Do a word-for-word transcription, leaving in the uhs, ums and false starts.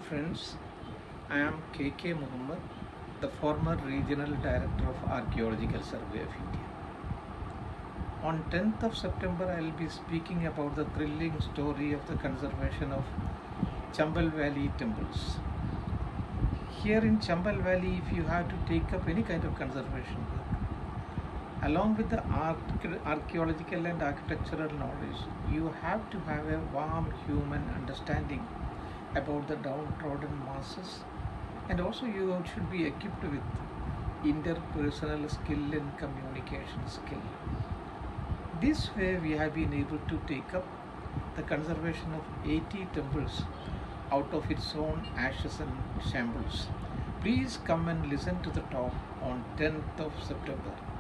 friends, I am K K Muhammad, the former Regional Director of Archaeological Survey of India. On tenth of September, I will be speaking about the thrilling story of the conservation of Chambal Valley temples. Here in Chambal Valley, if you have to take up any kind of conservation work, along with the archaeological and architectural knowledge, you have to have a warm human understanding about the downtrodden masses, and also you should be equipped with interpersonal skill and communication skill. This way we have been able to take up the conservation of eighty temples out of its own ashes and shambles. Please come and listen to the talk on tenth of September.